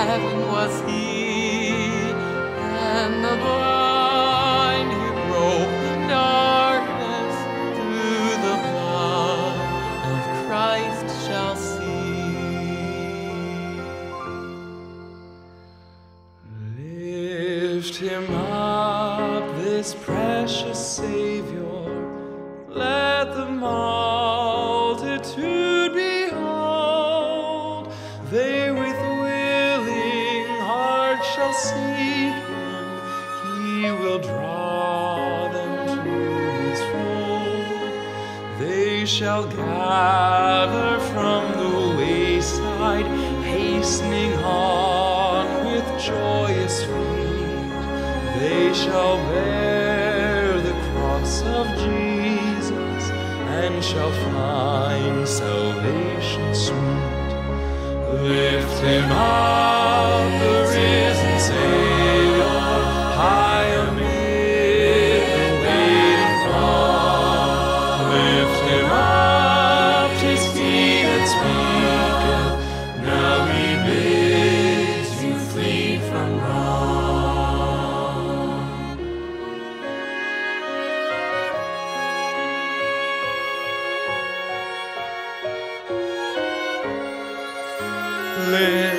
heaven was he, and the blind he broke the darkness, through the blood of Christ shall see. Lift him up, this precious Savior, let the multitude behold. They with willing hearts shall seek him, he will draw them to his fold. They shall gather from the wayside, hastening on with joyous feet. They shall bear the cross of Jesus, and shall find salvation sweet. Lift him up, the risen Savior, high amid the waiting throng. Lift him up, 'tis he that speaketh, now he bids you flee from wrong. Lift